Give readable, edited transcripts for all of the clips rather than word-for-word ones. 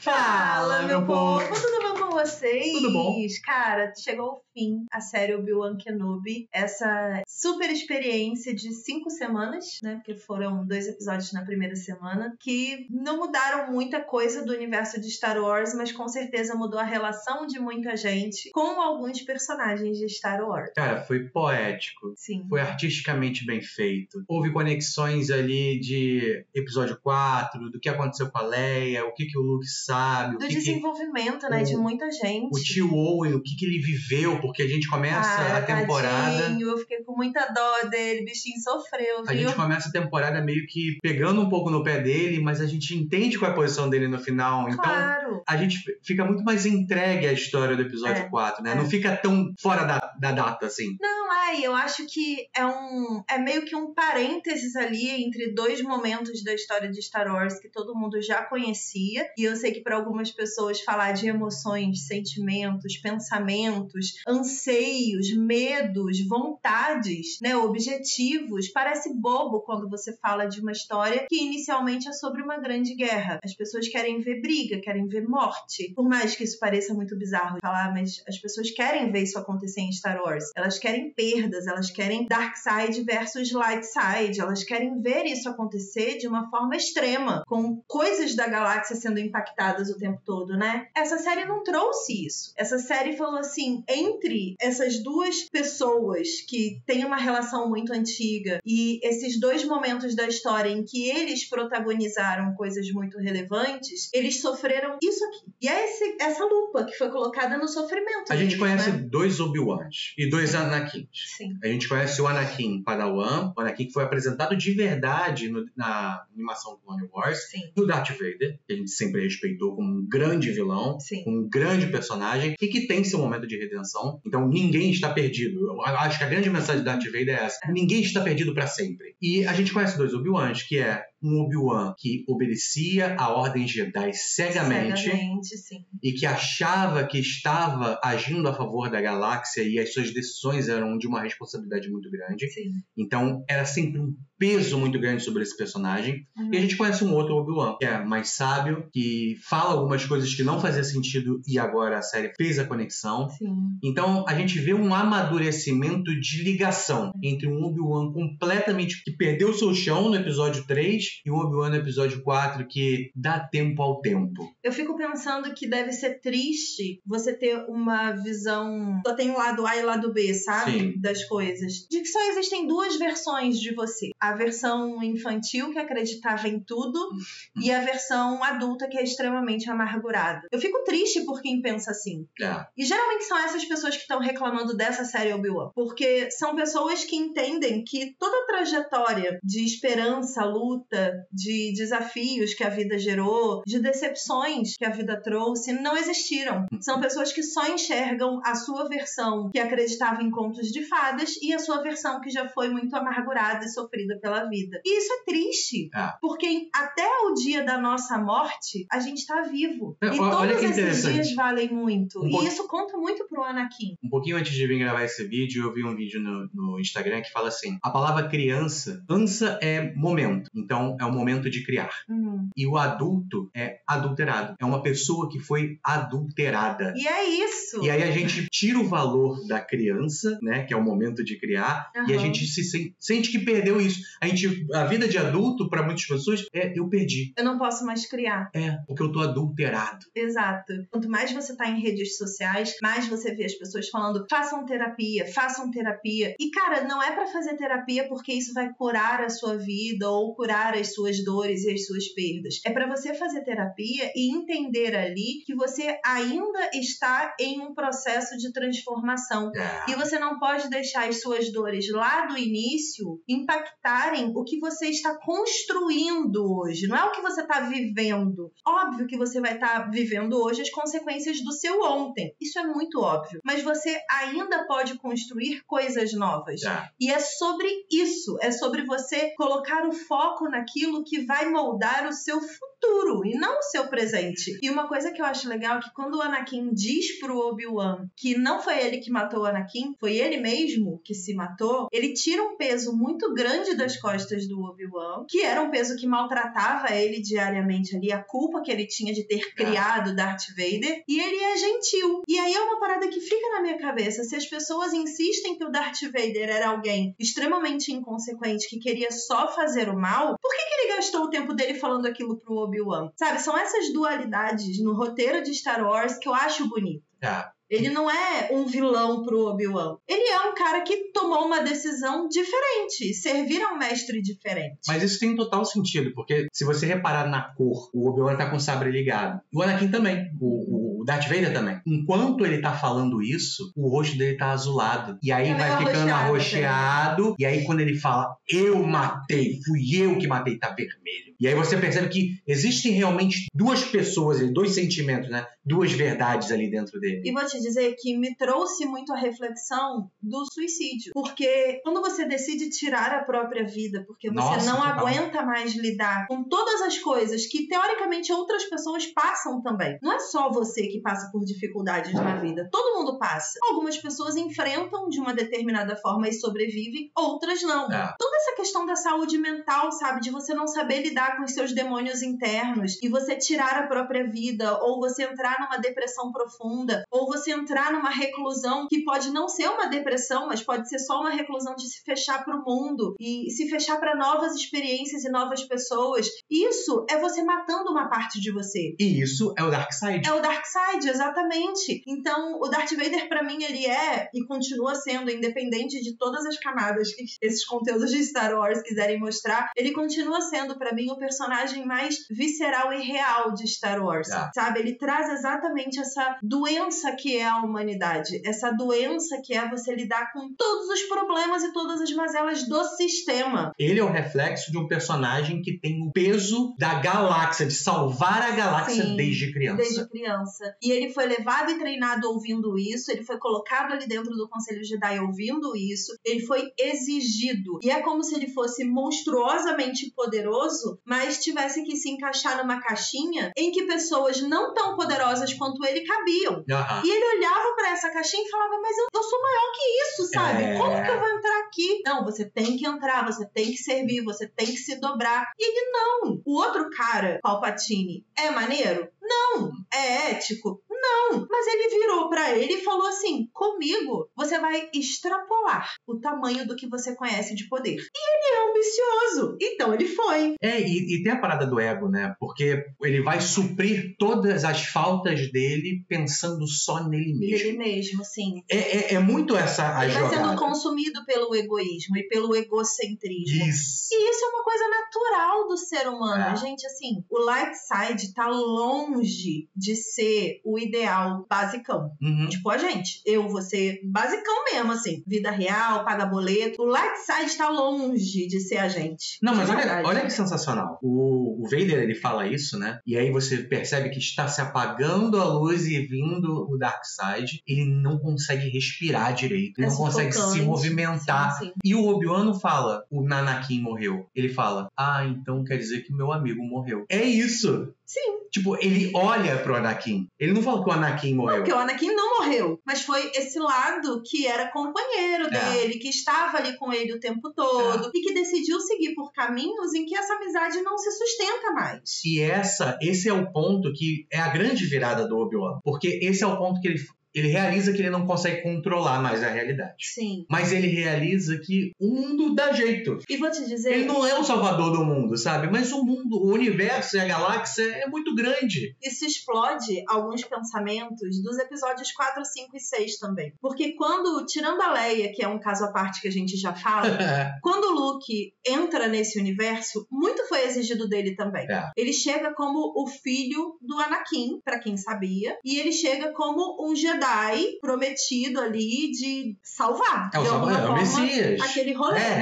Fala, meu povo! Tudo bom com vocês? Tudo bom. Cara, chegou o fim a série Obi-Wan Kenobi. Essa super experiência de 5 semanas, né? Porque foram 2 episódios na primeira semana, que não mudaram muita coisa do universo de Star Wars, mas com certeza mudou a relação de muita gente com alguns personagens de Star Wars. Cara, foi poético. Sim. Foi artisticamente bem feito. Houve conexões ali de episódio 4, do que aconteceu com a Leia, o que o Luke sabe. Do desenvolvimento, né? De muita gente. O tio Owen, o que ele viveu, porque a gente começa a temporada... Tadinho, eu fiquei com muita dó dele, o bichinho sofreu, viu? A gente começa a temporada meio que pegando um pouco no pé dele, mas a gente entende qual é a posição dele no final. Então, claro. a gente fica muito mais entregue à história do episódio 4, né? Não fica tão fora da data, assim. Não, eu acho que é meio que um parênteses ali entre 2 momentos da história de Star Wars que todo mundo já conhecia. E eu sei que para algumas pessoas falar de emoções, sentimentos, pensamentos, anseios, medos, vontades, né, objetivos, parece bobo quando você fala de uma história que inicialmente é sobre uma grande guerra. As pessoas querem ver briga, querem ver morte. Por mais que isso pareça muito bizarro falar, mas as pessoas querem ver isso acontecer em Star Wars. Elas querem perdas, elas querem Dark Side versus Light Side, elas querem ver isso acontecer de uma forma extrema, com coisas da galáxia sendo impactadas o tempo todo, né? Essa série não trouxe isso. Essa série falou assim, entre essas 2 pessoas que têm uma relação muito antiga e esses 2 momentos da história em que eles protagonizaram coisas muito relevantes, eles sofreram isso aqui. E é essa lupa que foi colocada no sofrimento. A gente conhece, né? 2 Obi-Wans e 2 Anakins. Sim. A gente conhece o Anakin Padawan, o Anakin que foi apresentado de verdade na animação Clone Wars. Sim. E o Darth Vader, que a gente sempre respeitou como um grande vilão, Sim. um grande personagem, e que tem seu momento de redenção. Então ninguém está perdido. Eu acho que a grande mensagem do Darth Vader é essa. Ninguém está perdido para sempre. E a gente conhece 2 Obi-Wans, que é um Obi-Wan que obedecia a ordem Jedi cegamente, sim. E que achava que estava agindo a favor da galáxia e as suas decisões eram de uma responsabilidade muito grande. Sim. Então era sempre um peso muito grande sobre esse personagem. E a gente conhece um outro Obi-Wan, que é mais sábio, que fala algumas coisas que não fazia sentido e agora a série fez a conexão. Sim. Então a gente vê um amadurecimento de ligação entre um Obi-Wan completamente que perdeu seu chão no episódio 3 e um Obi-Wan no episódio 4 que dá tempo ao tempo. Eu fico pensando que deve ser triste você ter uma visão... Só tem o lado A e o lado B, sabe? Sim. Das coisas. De que só existem 2 versões de você. A versão infantil, que acreditava em tudo, e a versão adulta, que é extremamente amargurada. Eu fico triste por quem pensa assim. E geralmente são essas pessoas que estão reclamando dessa série Obi-Wan. Porque são pessoas que entendem que toda a trajetória de esperança, luta, de desafios que a vida gerou, de decepções que a vida trouxe, não existiram. São pessoas que só enxergam a sua versão que acreditava em contos de fadas e a sua versão que já foi muito amargurada e sofrida pela vida. E isso é triste, porque até o dia da nossa morte, a gente tá vivo. E todos esses dias valem muito. E isso conta muito pro Anakin. Um pouquinho antes de vir gravar esse vídeo, eu vi um vídeo no Instagram que fala assim, a palavra criança, ansa é momento. Então, é o momento de criar. E o adulto é adulterado. É uma pessoa que foi adulterada. E é isso. E aí a gente tira o valor da criança, né, que é o momento de criar, e a gente se sente que perdeu isso. A vida de adulto, para muitas pessoas, eu perdi. Eu não posso mais criar. Porque eu tô adulterado. Exato. Quanto mais você tá em redes sociais, mais você vê as pessoas falando, façam terapia. E, cara, não é pra fazer terapia porque isso vai curar a sua vida ou curar as suas dores e as suas perdas. É pra você fazer terapia e entender ali que você ainda está em um processo de transformação. E você não pode deixar as suas dores lá do início impactarem o que você está construindo hoje. Não é o que você está vivendo. Óbvio que você vai estar vivendo hoje as consequências do seu ontem. Isso é muito óbvio. Mas você ainda pode construir coisas novas. E é sobre isso. É sobre você colocar o foco naquilo que vai moldar o seu futuro e não o seu presente. E uma coisa que eu acho legal é que quando o Anakin diz pro Obi-Wan que não foi ele que matou o Anakin, foi ele mesmo que se matou, ele tira um peso muito grande das costas do Obi-Wan, que era um peso que maltratava ele diariamente ali, a culpa que ele tinha de ter criado Darth Vader, e ele é gentil. E aí é uma parada que fica na minha cabeça. Se as pessoas insistem que o Darth Vader era alguém extremamente inconsequente que queria só fazer o mal, por que ele gastou o tempo dele falando aquilo pro Obi-Wan? Sabe, são essas dualidades no roteiro de Star Wars que eu acho bonito. Ele não é um vilão pro Obi-Wan. Ele é um cara que tomou uma decisão diferente, servir a um mestre diferente. Mas isso tem total sentido, porque se você reparar na cor, o Obi-Wan tá com o sabre ligado. O Anakin também, o Darth Vader também. Enquanto ele tá falando isso, o rosto dele tá azulado. E aí vai ficando arroxeado. E aí quando ele fala, eu matei, fui eu que matei, tá vermelho. E aí você percebe que existem realmente duas pessoas, dois sentimentos, né? Duas verdades ali dentro dele. E vou te dizer que me trouxe muito a reflexão do suicídio. Porque quando você decide tirar a própria vida, porque você não aguenta mais lidar com todas as coisas que, teoricamente, outras pessoas passam também. Não é só você que passa por dificuldades na vida. Todo mundo passa. Algumas pessoas enfrentam de uma determinada forma e sobrevivem, outras não. Toda essa questão da saúde mental, sabe? De você não saber lidar com os seus demônios internos e você tirar a própria vida, ou você entrar numa depressão profunda, ou você entrar numa reclusão que pode não ser uma depressão, mas pode ser só uma reclusão de se fechar para o mundo e se fechar para novas experiências e novas pessoas. Isso é você matando uma parte de você. E isso é o Darkseid. É o Darkseid, exatamente. Então, o Darth Vader, pra mim, ele é e continua sendo, independente de todas as camadas que esses conteúdos de Star Wars quiserem mostrar, ele continua sendo, pra mim, o personagem mais visceral e real de Star Wars. Sabe? Ele traz exatamente essa doença que é a humanidade. Essa doença que é você lidar com todos os problemas e todas as mazelas do sistema. Ele é o reflexo de um personagem que tem o peso da galáxia, de salvar a galáxia. Sim, desde criança. Desde criança. E ele foi levado e treinado ouvindo isso, ele foi colocado ali dentro do Conselho Jedi ouvindo isso, ele foi exigido. E é como se ele fosse monstruosamente poderoso, mas tivesse que se encaixar numa caixinha em que pessoas não tão poderosas quanto ele cabiam. E ele olhava pra essa caixinha e falava, mas eu sou maior que isso, sabe? Como que eu vou entrar aqui? Não, você tem que entrar, você tem que servir, você tem que se dobrar. E ele não. O outro cara, Palpatine, é maneiro? Não. É ético? Não. Mas ele virou pra ele e falou assim, comigo você vai extrapolar o tamanho do que você conhece de poder. E ele é ambicioso. Então ele foi. E tem a parada do ego, né? Porque ele vai suprir todas as faltas dele pensando só nele mesmo. Ele mesmo, sim. É muito essa a jogada. Ele vai sendo consumido pelo egoísmo e pelo egocentrismo. Isso. E isso é uma coisa natural do ser humano. Gente, assim, o light side tá longe de ser o ideal basicão. Tipo a gente. Eu vou ser basicão mesmo, assim. Vida real, paga boleto. O light side tá longe de ser a gente. Não, mas olha que sensacional. O Vader, ele fala isso, né? E aí você percebe que está se apagando a luz e vindo o Darkseid. Ele não consegue respirar direito. Ele não consegue se movimentar. Sim. E o Obi-Wan não fala, o Anakin morreu. Ele fala, então quer dizer que meu amigo morreu. É isso. Sim. Tipo, ele olha pro Anakin. Ele não fala que o Anakin morreu. Não, porque o Anakin não morreu. Mas foi esse lado que era companheiro dele, que estava ali com ele o tempo todo. E que decidiu seguir por caminhos em que essa amizade não se sustenta mais. E esse é o ponto que é a grande virada do Obi-Wan. Porque esse é o ponto que ele realiza que ele não consegue controlar mais a realidade. Sim. Mas ele realiza que o mundo dá jeito. E vou te dizer... Ele não é o salvador do mundo, sabe? Mas o mundo, o universo e a galáxia é muito grande. Isso explode alguns pensamentos dos episódios 4, 5 e 6 também. Porque quando, tirando a Leia, que é um caso à parte que a gente já fala, quando o Luke entra nesse universo, muito foi exigido dele também. Ele chega como o filho do Anakin, pra quem sabia, e ele chega como um Jedi prometido ali de salvar, de alguma forma, Messias. Aquele rolê, né?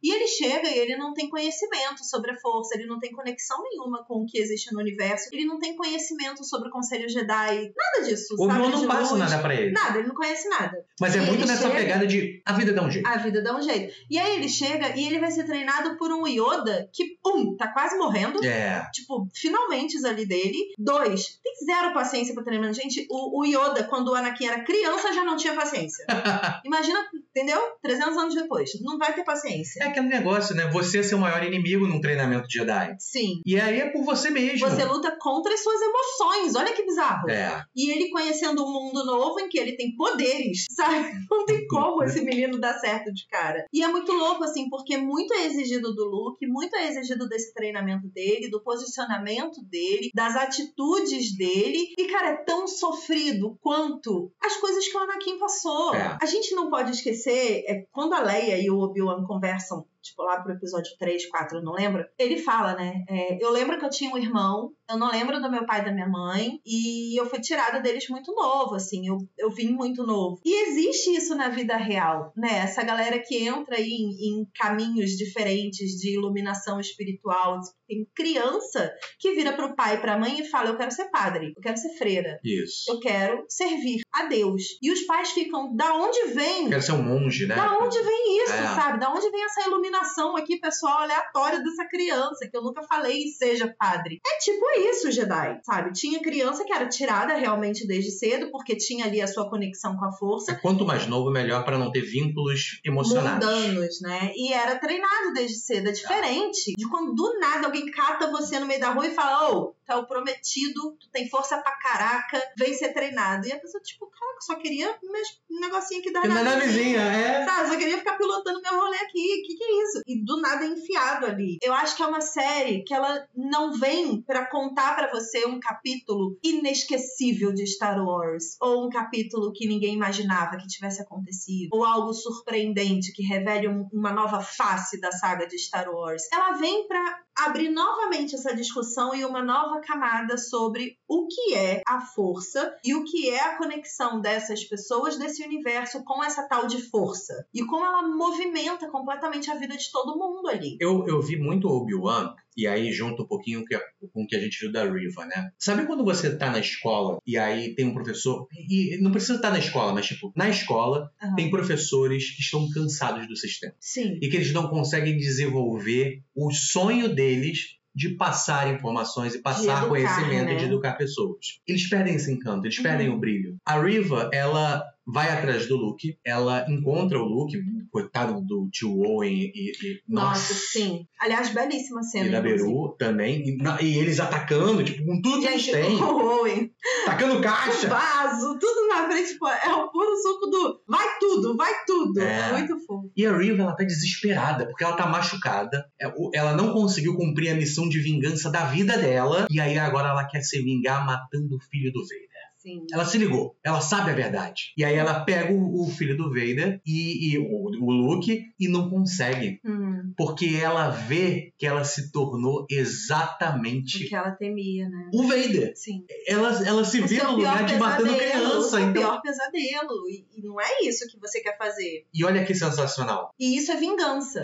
E ele chega e ele não tem conhecimento sobre a força, ele não tem conexão nenhuma com o que existe no universo, ele não tem conhecimento sobre o Conselho Jedi, nada disso. O Obi-Wan não passa nada pra ele. Nada, ele não conhece nada. Mas é muito nessa pegada de a vida dá um jeito. A vida dá um jeito. E aí ele chega e ele vai ser treinado por um Yoda que, tá quase morrendo. Tipo, finalmente ali dele. 2, tem zero paciência pra treinar. Gente, o Yoda, quando o Anakin era criança, já não tinha paciência. Imagina, entendeu? 300 anos depois. Não vai ter paciência. É aquele negócio, né? Você é seu maior inimigo num treinamento de Jedi. Sim. E aí é por você mesmo. Você luta contra as suas emoções. Olha que bizarro. E ele conhecendo um mundo novo em que ele tem poderes, sabe? Não tem como esse menino dar certo de cara. E é muito louco, assim, porque muito é exigido do Luke, muito é exigido desse treinamento dele, do posicionamento dele, das atitudes dele. E, cara, é tão sofrido quanto as coisas que o Anakin passou. A gente não pode esquecer, quando a Leia e o Obi-Wan conversam, tipo, lá pro episódio 3, 4, eu não lembro, ele fala, né, eu lembro que eu tinha um irmão, eu não lembro do meu pai e da minha mãe, e eu fui tirada deles muito novo, assim, eu vim muito novo. E existe isso na vida real, né, essa galera que entra aí em caminhos diferentes de iluminação espiritual. Tem criança que vira pro pai e pra mãe e fala, eu quero ser padre, eu quero ser freira. Isso. Eu quero servir a Deus. E os pais ficam, da onde vem? Eu quero ser um monge, né? Da onde vem isso, sabe? Da onde vem essa iluminação aqui, pessoal, aleatória dessa criança, que eu nunca falei seja padre? É tipo isso, Jedi, sabe? Tinha criança que era tirada realmente desde cedo, porque tinha ali a sua conexão com a força. Quanto mais novo, melhor para não ter vínculos emocionais. Mundanos, né? E era treinado desde cedo. É diferente de quando do nada alguém cata você no meio da rua e fala, tá o prometido, tu tem força pra caraca, vem ser treinado. E a pessoa, tipo, cara, só queria um negocinho aqui da navezinha, sabe? Só queria ficar pilotando meu rolê aqui. Que é isso? E do nada é enfiado ali. Eu acho que é uma série que ela não vem pra contar pra você um capítulo inesquecível de Star Wars, ou um capítulo que ninguém imaginava que tivesse acontecido, ou algo surpreendente que revele uma nova face da saga de Star Wars. Ela vem pra abrir novamente essa discussão e uma nova camada sobre o que é a força e o que é a conexão dessas pessoas, desse universo, com essa tal de força. E como ela movimenta completamente a vida de todo mundo ali. Eu vi muito Obi-Wan, e aí junto um pouquinho com o que a gente viu da Riva, né? Sabe quando você tá na escola e aí tem um professor... E não precisa estar na escola, mas tipo, na escola tem professores que estão cansados do sistema. Sim. E que eles não conseguem desenvolver o sonho deles de passar informações e passar conhecimento, né? De educar pessoas. Eles perdem esse encanto, eles perdem o brilho. A Riva, ela vai atrás do Luke, ela encontra o Luke, coitado do tio Owen Nossa, sim. Aliás, belíssima cena. E da Beru também. E eles atacando, tipo, com tudo que eles têm. O Owen. Tacando caixa. Vaso, tudo na frente. Tipo, é o puro suco do vai tudo, vai tudo. Muito fofo. E a Riva, ela tá desesperada, porque ela tá machucada. Ela não conseguiu cumprir a missão de vingança da vida dela. E aí agora ela quer se vingar matando o filho do Vader. Sim. Ela se ligou, ela sabe a verdade. E aí ela pega o filho do Vader e o Luke e não consegue. Porque ela vê que ela se tornou exatamente... O que ela temia, né? O Vader. Sim. Ela se vê no lugar de matando criança. O pior pesadelo. E não é isso que você quer fazer. E olha que sensacional. E isso é vingança.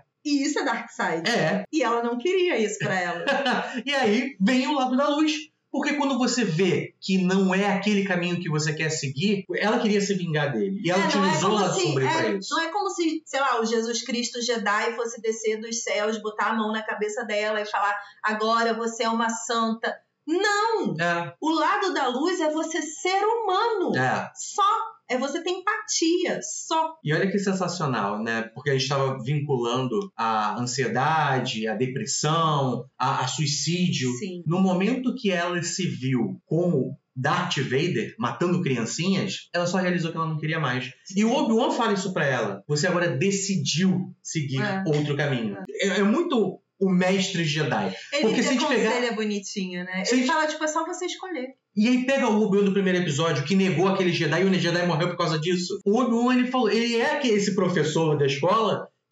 E isso é Darkseid. E ela não queria isso pra ela. E aí vem o lado da luz. Porque quando você vê que não é aquele caminho que você quer seguir, ela queria se vingar dele. E ela utilizou o lado sombrio pra isso. Não é como se, sei lá, o Jesus Cristo Jedi fosse descer dos céus, botar a mão na cabeça dela e falar, agora você é uma santa. Não! O lado da luz é você ser humano. Só. É você ter empatia, só. E olha que sensacional, né? Porque a gente estava vinculando a ansiedade, a depressão, a suicídio. Sim. No momento que ela se viu como Darth Vader matando criancinhas, ela só realizou que ela não queria mais. Sim. E o Obi-Wan fala isso pra ela. Você agora decidiu seguir outro caminho. É muito o mestre Jedi. Ele aconselha bonitinho, né? Ele fala, tipo, é só você escolher. E aí pega o Obi-Wan do primeiro episódio, que negou aquele Jedi e o Jedi morreu por causa disso. O Obi-Wan, ele falou, ele é esse professor da escola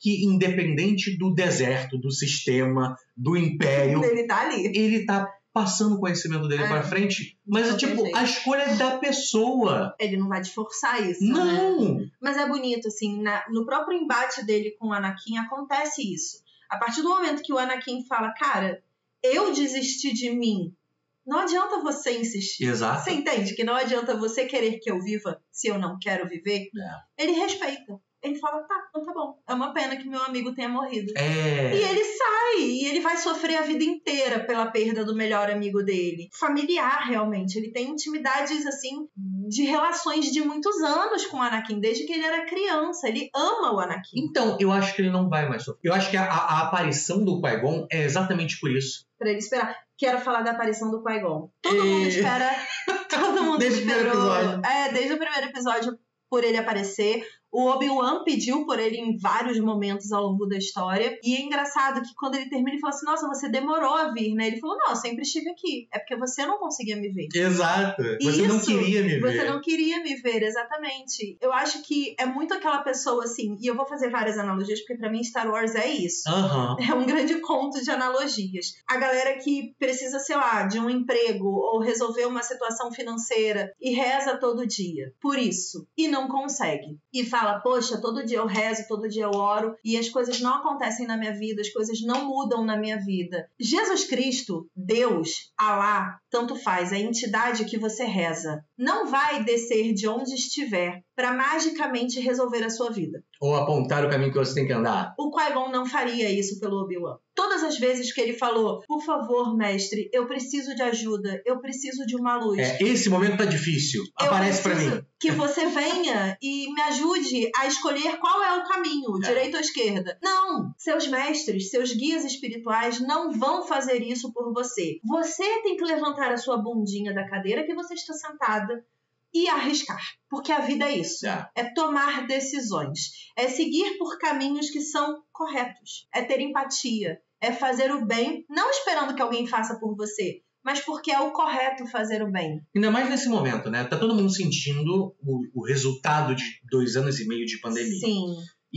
que, independente do deserto, do sistema, do império, Ele tá ali. ele tá passando o conhecimento dele pra frente. Mas, tipo, a escolha é da pessoa. Ele não vai te forçar isso, Não! né? Mas é bonito, assim, no próprio embate dele com o Anakin acontece isso. A partir do momento que o Anakin fala, cara, eu desisti de mim, não adianta você insistir. Exato. Você entende que não adianta você querer que eu viva se eu não quero viver? Ele respeita. Ele fala, tá, então tá bom. É uma pena que meu amigo tenha morrido. E ele sai. E ele vai sofrer a vida inteira pela perda do melhor amigo dele. Familiar, realmente. Ele tem intimidades, assim, de relações de muitos anos com o Anakin. Desde que ele era criança. Ele ama o Anakin. Então, eu acho que ele não vai mais sofrer. Eu acho que a aparição do Qui-Gon é exatamente por isso. Pra ele esperar. Quero falar da aparição do Qui-Gon. Todo mundo espera. Todo mundo desde esperou. Desde o primeiro episódio, por ele aparecer. O Obi-Wan pediu por ele em vários momentos ao longo da história. E é engraçado que quando ele termina, ele fala assim, nossa, você demorou a vir, né? Ele falou, não, eu sempre estive aqui. É porque você não conseguia me ver. Exato. Você não queria me ver. Você não queria me ver, exatamente. Eu acho que é muito aquela pessoa, assim, e eu vou fazer várias analogias, porque pra mim Star Wars é isso. É um grande conto de analogias. A galera que precisa, sei lá, de um emprego ou resolver uma situação financeira e reza todo dia por isso. E não consegue. E fala, poxa, todo dia eu rezo, todo dia eu oro e as coisas não acontecem na minha vida, as coisas não mudam na minha vida. Jesus Cristo, Deus, Alá, tanto faz, a entidade que você reza, não vai descer de onde estiver para magicamente resolver a sua vida. Ou apontar o caminho que você tem que andar. O Qui-Gon não faria isso pelo Obi-Wan. Todas as vezes que ele falou, por favor, mestre, eu preciso de ajuda, eu preciso de uma luz. Esse momento tá difícil. Aparece pra mim. Que você venha e me ajude a escolher qual é o caminho, direita ou esquerda. Não! Seus mestres, seus guias espirituais não vão fazer isso por você. Você tem que levantar a sua bundinha da cadeira que você está sentada e arriscar. Porque a vida é isso. É tomar decisões. É seguir por caminhos que são corretos. É ter empatia. É fazer o bem, não esperando que alguém faça por você, mas porque é o correto fazer o bem. Ainda mais nesse momento, né? Tá todo mundo sentindo o resultado de 2 anos e meio de pandemia. Sim.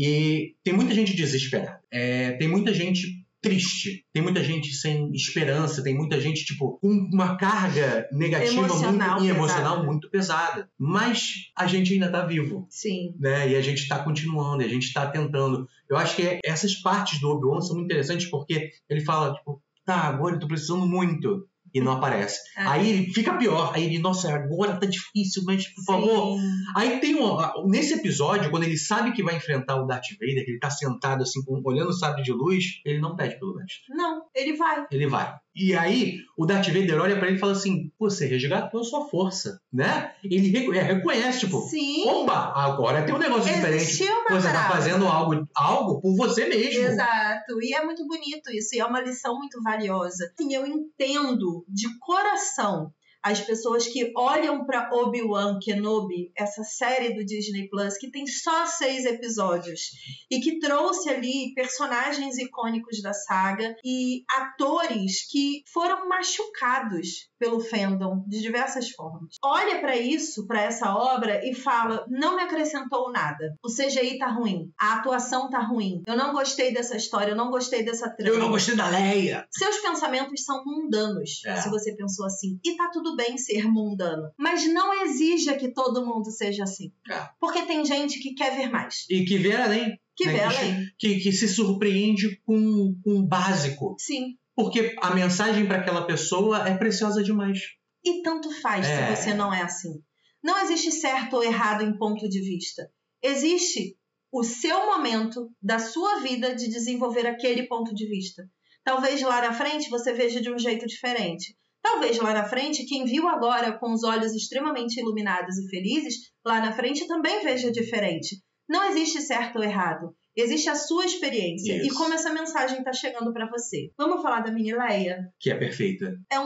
E tem muita gente desesperada. Tem muita gente triste. Tem muita gente sem esperança. Tem muita gente, tipo, com uma carga negativa emocional muito pesada. Mas a gente ainda tá vivo. Sim. Né? E a gente tá continuando, e a gente tá tentando. Eu acho que essas partes do Obi-Wan são muito interessantes porque ele fala, tipo, tá, agora eu tô precisando muito. E não aparece. Aí ele fica pior. Aí ele, nossa, agora tá difícil, mas por favor. Aí tem nesse episódio, quando ele sabe que vai enfrentar o Darth Vader, que ele tá sentado assim, olhando o sabre de luz, ele não pede pelo mestre. Não, ele vai. Ele vai. E aí, o Darth Vader olha pra ele e fala assim, você resgatou a sua força, né? Ele reconhece, tipo, opa, agora tem um negócio diferente. Você tá fazendo algo por você mesmo. Exato. E é muito bonito isso. E é uma lição muito valiosa. Sim, eu entendo de coração as pessoas que olham para Obi-Wan Kenobi, essa série do Disney Plus, que tem só 6 episódios, e que trouxe ali personagens icônicos da saga e atores que foram machucados pelo fandom de diversas formas. Olha para isso, para essa obra, e fala, não me acrescentou nada. O CGI tá ruim, a atuação tá ruim, eu não gostei dessa história, eu não gostei dessa trama. Eu não gostei da Leia. Seus pensamentos são mundanos, se você pensou assim. E tá tudo bem ser mundano. Mas não exija que todo mundo seja assim. Porque tem gente que quer ver mais. E que vê além. Que vê além. Que se surpreende com o básico. Sim. Porque a mensagem para aquela pessoa é preciosa demais. E tanto faz se você não é assim. Não existe certo ou errado em ponto de vista. Existe o seu momento da sua vida de desenvolver aquele ponto de vista. Talvez lá na frente você veja de um jeito diferente. Talvez lá na frente, quem viu agora com os olhos extremamente iluminados e felizes, lá na frente também veja diferente. Não existe certo ou errado. Existe a sua experiência. Isso. E como essa mensagem está chegando para você. Vamos falar da mini Leia? Que é perfeita. É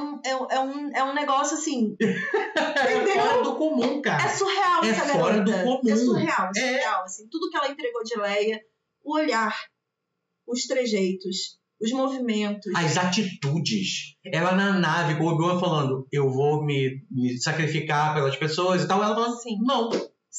um negócio assim... É fora do comum, cara. É surreal essa garota. É fora do comum. É surreal. Assim, tudo que ela entregou de Leia, o olhar, os trejeitos, os movimentos. As atitudes. Ela na nave, com o Obi-Wan falando, eu vou me sacrificar pelas pessoas e tal. Ela falando, sim. Não. Sim.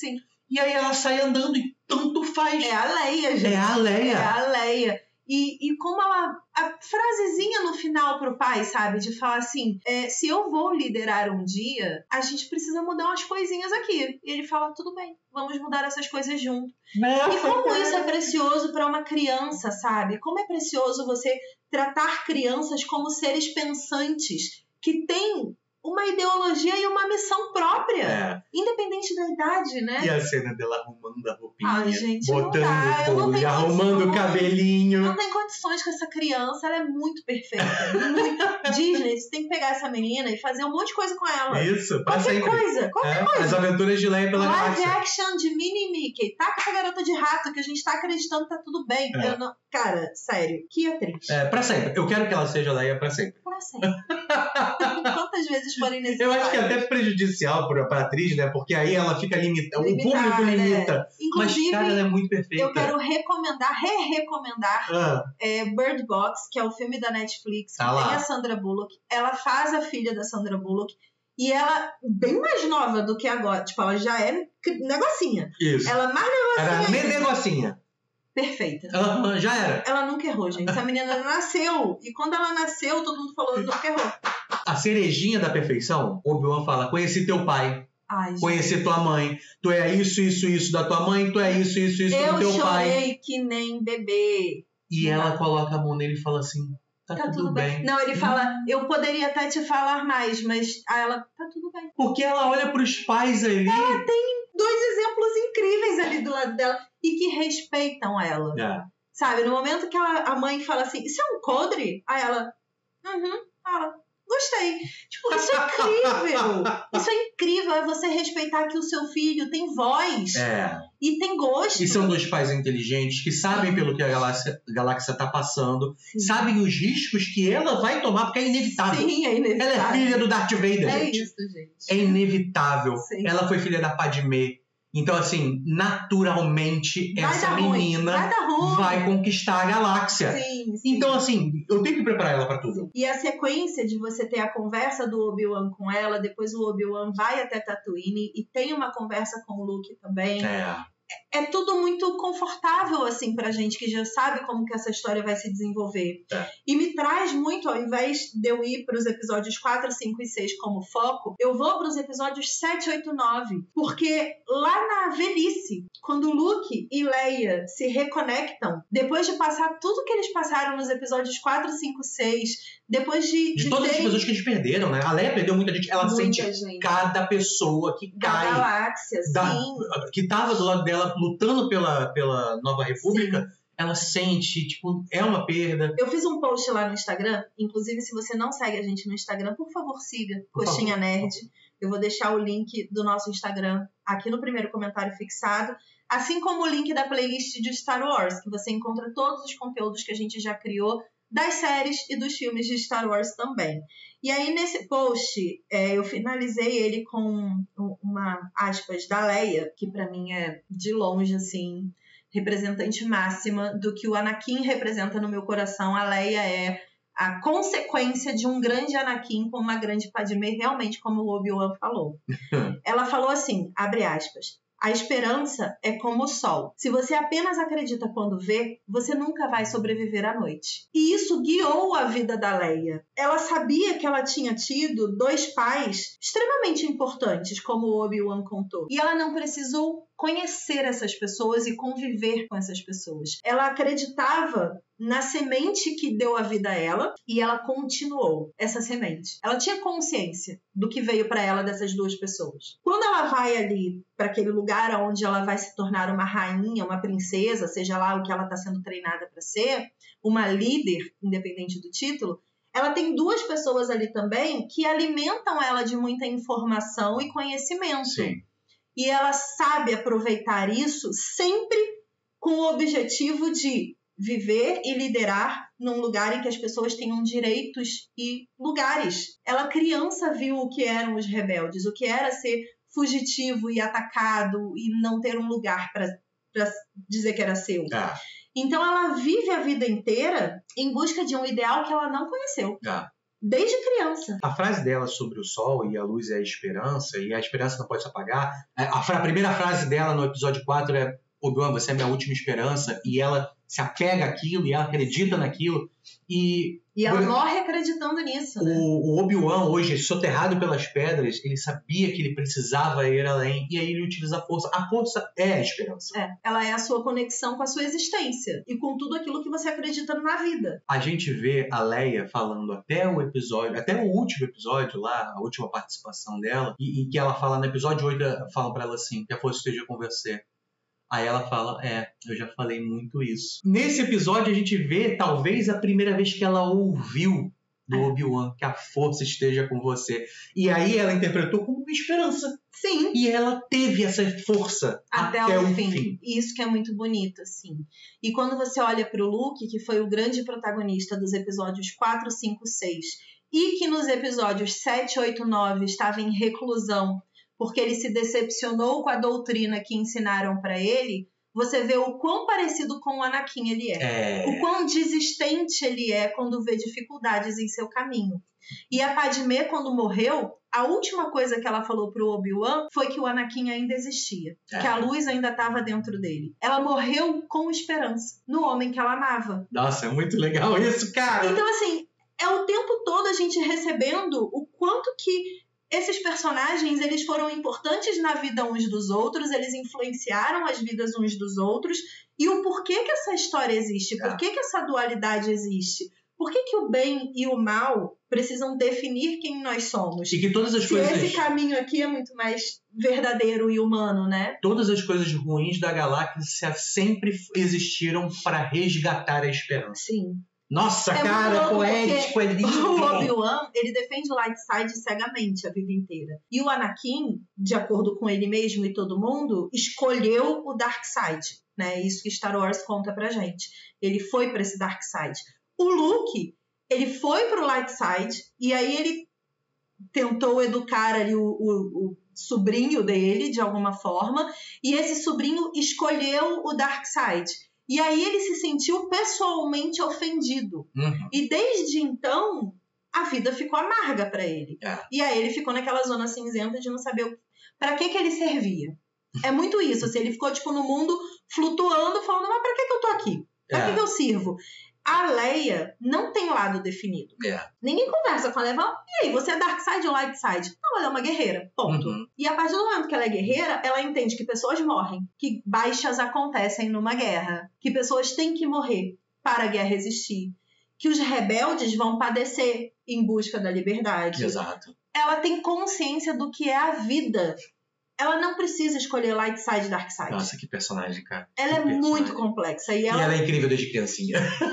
E aí ela sai andando e tanto faz. É a Leia, gente. É a Leia. É a Leia. E como ela... A frasezinha no final pro pai, sabe? De falar assim, se eu vou liderar um dia, a gente precisa mudar umas coisinhas aqui. E ele fala, tudo bem, vamos mudar essas coisas junto. Nossa, E como cara. isso é precioso para uma criança, sabe? Como é precioso você tratar crianças como seres pensantes, que têm uma ideologia e uma missão própria, independente da idade, né? E a cena dela arrumando a roupinha, Ai, gente, botando não dá, eu não folha, tenho arrumando o condições. cabelinho. Não tem condições com essa criança, ela é muito perfeita. Muito. Disney, você tem que pegar essa menina e fazer um monte de coisa com ela. Isso, pra Qualquer sempre. coisa, qualquer coisa. As aventuras de Leia pela Live galáxia. action de Minnie e Mickey. Taca essa garota de rato que a gente tá acreditando que tá tudo bem. É. Eu não... Cara, sério, que atriz. Pra sempre. Eu quero que ela seja Leia pra sempre. Pra sempre. Quantas vezes forem necessárias. Eu acho que é até prejudicial pra atriz, né? Porque aí ela fica limitada. O público né? limita. Inclusive, mas, cara, ela é muito perfeita. eu quero recomendar, recomendar Bird Box, que é o filme da Netflix, que Tá lá. tem a Sandra Bullock. Ela faz a filha da Sandra Bullock. E ela, bem mais nova do que agora. Tipo, ela já é negocinha. Isso. Ela mais negocinha. Era nem negocinha. Perfeita. Já era. Ela nunca errou, gente. Essa menina nasceu. E quando ela nasceu, todo mundo falou, nunca errou. A cerejinha da perfeição, Obi-Wan fala, conheci teu pai. Ai, gente. Conheci tua mãe. Tu é isso da tua mãe. Tu é isso do teu pai. Eu chorei que nem bebê. E ela coloca a mão nele e fala assim, tá tudo bem. Não, ele fala, eu poderia até te falar mais, mas ela, tá tudo bem. Porque ela olha pros pais ali. Ela tem 2 exemplos incríveis ali do lado dela e que respeitam ela. Sabe, no momento que a mãe fala assim, isso é um coldre? Aí ela, fala, gostei. Tipo, isso é incrível. Isso é incrível, é você respeitar que o seu filho tem voz e tem gosto. E são 2 pais inteligentes que sabem pelo que a galáxia tá passando, sabem os riscos que ela vai tomar, porque é inevitável. Sim, é inevitável. Ela é filha do Darth Vader, gente. Isso, gente. É inevitável. Sim. Ela foi filha da Padmé. Então, assim, naturalmente, essa menina vai conquistar a galáxia. Sim. Então, assim, eu tenho que preparar ela pra tudo. E a sequência de você ter a conversa do Obi-Wan com ela, depois o Obi-Wan vai até Tatooine e tem uma conversa com o Luke também. É tudo muito confortável, assim, pra gente que já sabe como que essa história vai se desenvolver. E me traz muito, ao invés de eu ir pros episódios 4, 5 e 6 como foco, eu vou pros episódios 7, 8, 9. Porque lá na velhice, quando Luke e Leia se reconectam, depois de passar tudo que eles passaram nos episódios 4, 5, 6, depois de todas as pessoas que eles perderam, né? A Leia perdeu muita gente. Ela sente cada pessoa que cai. Da galáxia, sim. Que tava do lado dela lutando pela Nova República. Sim. Ela sente, tipo, é uma perda. Eu fiz um post lá no Instagram. Inclusive, se você não segue a gente no Instagram, por favor, siga Coxinha Nerd. Eu vou deixar o link do nosso Instagram aqui no primeiro comentário fixado. Assim como o link da playlist de Star Wars, que você encontra todos os conteúdos que a gente já criou das séries e dos filmes de Star Wars também. E aí, nesse post, eu finalizei ele com uma aspas da Leia, que pra mim é, de longe, assim, representante máxima do que o Anakin representa no meu coração. A Leia é a consequência de um grande Anakin com uma grande Padmé, realmente, como o Obi-Wan falou. Ela falou assim, abre aspas, a esperança é como o sol. Se você apenas acredita quando vê, você nunca vai sobreviver à noite. E isso guiou a vida da Leia. Ela sabia que ela tinha tido 2 pais extremamente importantes, como o Obi-Wan contou. E ela não precisou conhecer essas pessoas e conviver com essas pessoas. Ela acreditava na semente que deu a vida a ela e ela continuou essa semente. Ela tinha consciência do que veio para ela dessas 2 pessoas. Quando ela vai ali para aquele lugar onde ela vai se tornar uma rainha, uma princesa, seja lá o que ela está sendo treinada para ser, uma líder, independente do título, ela tem 2 pessoas ali também que alimentam ela de muita informação e conhecimento. Sim. E ela sabe aproveitar isso sempre com o objetivo de viver e liderar num lugar em que as pessoas tenham direitos e lugares. Ela, criança, viu o que eram os rebeldes, o que era ser fugitivo e atacado e não ter um lugar para dizer que era seu. Então ela vive a vida inteira em busca de um ideal que ela não conheceu. desde criança. A frase dela sobre o sol e a luz é a esperança, e a esperança não pode se apagar. A primeira frase dela no episódio 4 é: Obi-Wan, você é minha última esperança. E ela se apega àquilo e ela acredita naquilo. E ela morre acreditando nisso, né? O Obi-Wan, hoje, soterrado pelas pedras, ele sabia que ele precisava ir além. E aí ele utiliza a força. A força é a esperança. Ela é a sua conexão com a sua existência. E com tudo aquilo que você acredita na vida. A gente vê a Leia falando até o último episódio lá, a última participação dela, e que ela fala no episódio 8, fala pra ela assim: que a força esteja com você. Aí ela fala: eu já falei muito isso. Nesse episódio a gente vê, talvez, a primeira vez que ela ouviu do Obi-Wan, que a força esteja com você. E aí ela interpretou como uma esperança. Sim. E ela teve essa força até o fim. Isso que é muito bonito, assim. E quando você olha pro Luke, que foi o grande protagonista dos episódios 4, 5, 6, e que nos episódios 7, 8, 9 estava em reclusão, porque ele se decepcionou com a doutrina que ensinaram para ele, você vê o quão parecido com o Anakin ele é. O quão desistente ele é quando vê dificuldades em seu caminho. E a Padmé, quando morreu, a última coisa que ela falou pro Obi-Wan foi que o Anakin ainda existia. Que a luz ainda estava dentro dele. Ela morreu com esperança no homem que ela amava. Nossa, é muito legal isso, cara! Então, assim, é o tempo todo a gente recebendo o quanto que esses personagens, eles foram importantes na vida uns dos outros, eles influenciaram as vidas uns dos outros, e o porquê que essa história existe, por que essa dualidade existe, por que o bem e o mal precisam definir quem nós somos. E que todas as coisas... esse caminho aqui é muito mais verdadeiro e humano, né? Todas as coisas ruins da galáxia sempre existiram para resgatar a esperança. Sim. Nossa, cara, poético, é lindo. O Obi-Wan, ele defende o light side cegamente a vida inteira. E o Anakin, de acordo com ele mesmo e todo mundo, escolheu o dark side, né? Isso que Star Wars conta pra gente. Ele foi pra esse dark side. O Luke, ele foi pro light side e aí ele tentou educar ali o sobrinho dele, de alguma forma, e esse sobrinho escolheu o dark side. E aí ele se sentiu pessoalmente ofendido. E desde então, a vida ficou amarga para ele. E aí ele ficou naquela zona cinzenta de não saber para que ele servia. É muito isso. Assim, ele ficou tipo no mundo flutuando, falando: mas para que eu tô aqui? Para que eu sirvo? A Leia não tem lado definido. Ninguém conversa com a Leia. E aí, você é dark side ou light side? Não, ela é uma guerreira. Ponto. E a partir do momento que ela é guerreira, ela entende que pessoas morrem, que baixas acontecem numa guerra, que pessoas têm que morrer para a guerra existir, que os rebeldes vão padecer em busca da liberdade. Exato. Ela tem consciência do que é a vida. Ela não precisa escolher light side e dark side. Nossa, que personagem, cara. Ela é muito complexa. E ela é incrível desde criancinha.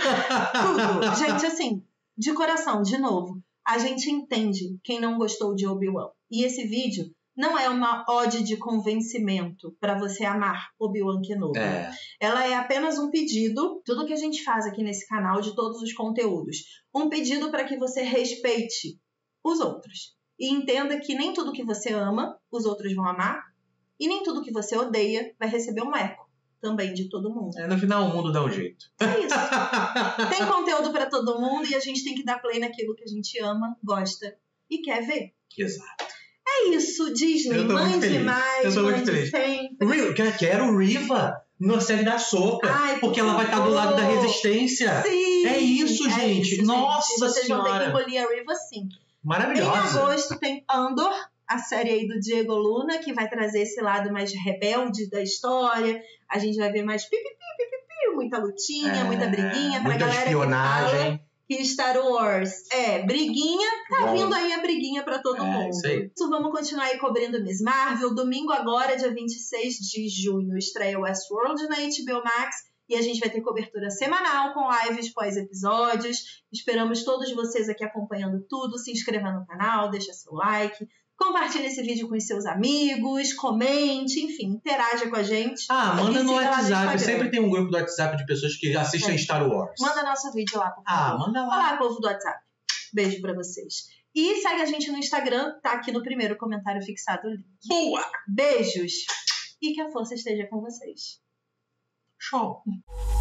Tudo. Gente, assim, de coração, de novo, a gente entende quem não gostou de Obi-Wan. E esse vídeo não é uma ode de convencimento para você amar Obi-Wan Kenobi. Ela é apenas um pedido, tudo que a gente faz aqui nesse canal, de todos os conteúdos. Um pedido para que você respeite os outros. E entenda que nem tudo que você ama, os outros vão amar. E nem tudo que você odeia vai receber um eco também de todo mundo. No final, o mundo dá um jeito. É isso. Tem conteúdo pra todo mundo e a gente tem que dar play naquilo que a gente ama, gosta e quer ver. Exato. É isso, Disney. Mande mais, eu tô muito feliz. Sempre. Quero Riva na série da Ahsoka. Porque ela vai estar do lado da resistência. Sim. É isso, gente. Nossa Vocês Senhora. vão ter que engolir a Riva, sim. Maravilhosa. Em agosto tem Andor, a série aí do Diego Luna, que vai trazer esse lado mais rebelde da história. A gente vai ver mais pipipi, muita lutinha, muita briguinha. Pra muita galera espionagem. Que Star Wars briguinha, tá vindo aí a briguinha pra todo mundo. Isso aí. Então vamos continuar aí cobrindo Miss Marvel. Domingo agora, dia 26 de junho, estreia Westworld na HBO Max. E a gente vai ter cobertura semanal com lives pós-episódios. Esperamos todos vocês aqui acompanhando tudo. Se inscreva no canal, deixa seu like. Compartilhe esse vídeo com os seus amigos. Comente, enfim, interaja com a gente. Manda no WhatsApp. Sempre tem um grupo do WhatsApp de pessoas que assistem Star Wars. Manda nosso vídeo lá, por favor. Manda lá. Olá, povo do WhatsApp. Beijo pra vocês. E segue a gente no Instagram. Tá aqui no primeiro comentário fixado o link. Boa! Beijos. E que a força esteja com vocês. Show!